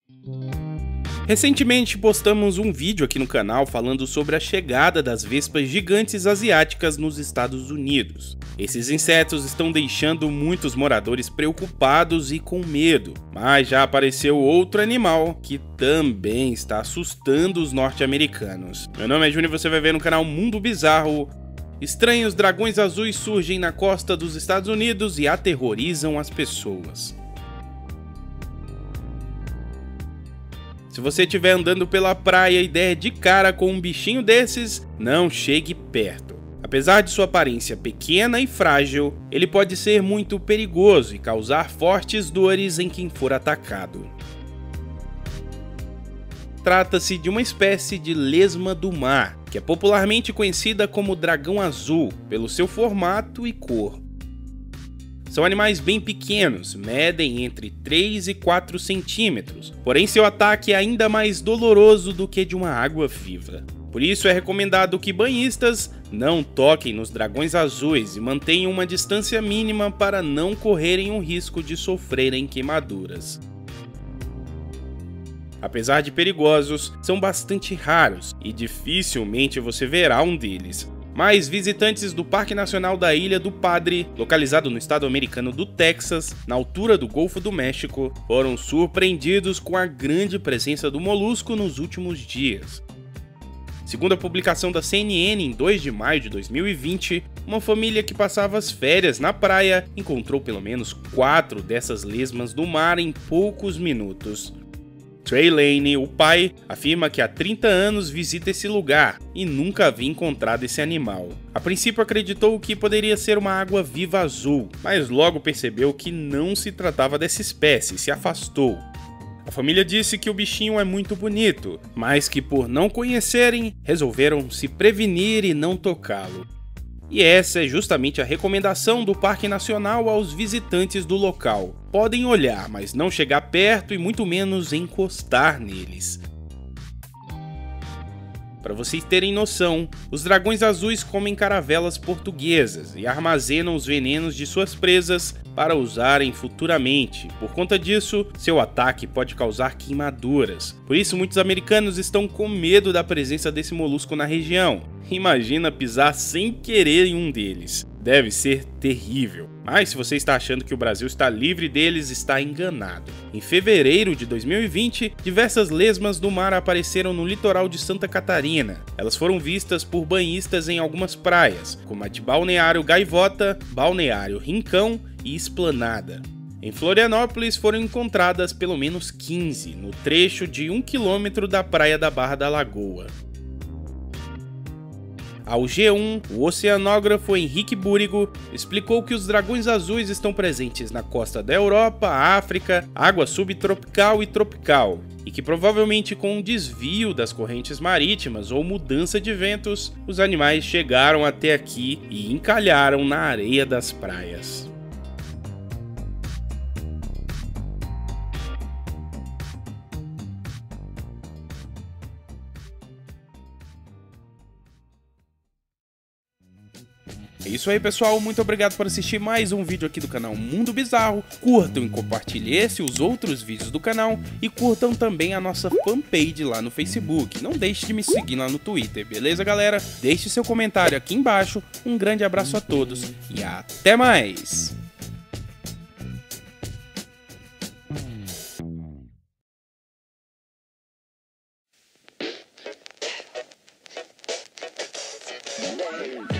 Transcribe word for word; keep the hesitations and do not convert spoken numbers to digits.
Recentemente postamos um vídeo aqui no canal falando sobre a chegada das vespas gigantes asiáticas nos Estados Unidos. Esses insetos estão deixando muitos moradores preocupados e com medo, mas já apareceu outro animal que também está assustando os norte-americanos. Meu nome é Júnior e você vai ver no canal Mundo Bizarro. Estranhos dragões azuis surgem na costa dos Estados Unidos e aterrorizam as pessoas. Se você estiver andando pela praia e der de cara com um bichinho desses, não chegue perto. Apesar de sua aparência pequena e frágil, ele pode ser muito perigoso e causar fortes dores em quem for atacado. Trata-se de uma espécie de lesma do mar, que é popularmente conhecida como dragão azul, pelo seu formato e cor. São animais bem pequenos, medem entre três e quatro centímetros, porém seu ataque é ainda mais doloroso do que de uma água-viva. Por isso é recomendado que banhistas não toquem nos dragões azuis e mantenham uma distância mínima para não correrem o risco de sofrerem queimaduras. Apesar de perigosos, são bastante raros e dificilmente você verá um deles. Mas visitantes do Parque Nacional da Ilha do Padre, localizado no estado americano do Texas, na altura do Golfo do México, foram surpreendidos com a grande presença do molusco nos últimos dias. Segundo a publicação da C N N em dois de maio de dois mil e vinte, uma família que passava as férias na praia encontrou pelo menos quatro dessas lesmas do mar em poucos minutos. Trey Lane, o pai, afirma que há trinta anos visita esse lugar e nunca havia encontrado esse animal. A princípio acreditou que poderia ser uma água-viva azul, mas logo percebeu que não se tratava dessa espécie e se afastou. A família disse que o bichinho é muito bonito, mas que por não conhecerem, resolveram se prevenir e não tocá-lo. E essa é justamente a recomendação do Parque Nacional aos visitantes do local. Podem olhar, mas não chegar perto e muito menos encostar neles. Para vocês terem noção, os dragões azuis comem caravelas portuguesas e armazenam os venenos de suas presas para usarem futuramente. Por conta disso, seu ataque pode causar queimaduras. Por isso, muitos americanos estão com medo da presença desse molusco na região. Imagina pisar sem querer em um deles. Deve ser terrível. Mas se você está achando que o Brasil está livre deles, está enganado. Em fevereiro de dois mil e vinte, diversas lesmas do mar apareceram no litoral de Santa Catarina. Elas foram vistas por banhistas em algumas praias, como a de Balneário Gaivota, Balneário Rincão e Esplanada. Em Florianópolis foram encontradas pelo menos quinze, no trecho de um quilômetro da praia da Barra da Lagoa. Ao G um, o oceanógrafo Henrique Búrigo explicou que os dragões azuis estão presentes na costa da Europa, África, água subtropical e tropical, e que provavelmente com um desvio das correntes marítimas ou mudança de ventos, os animais chegaram até aqui e encalharam na areia das praias. É isso aí, pessoal, muito obrigado por assistir mais um vídeo aqui do canal Mundo Bizarro. Curtam e compartilhem esse e os outros vídeos do canal e curtam também a nossa fanpage lá no Facebook. Não deixe de me seguir lá no Twitter, beleza, galera? Deixe seu comentário aqui embaixo. Um grande abraço a todos e até mais! Right.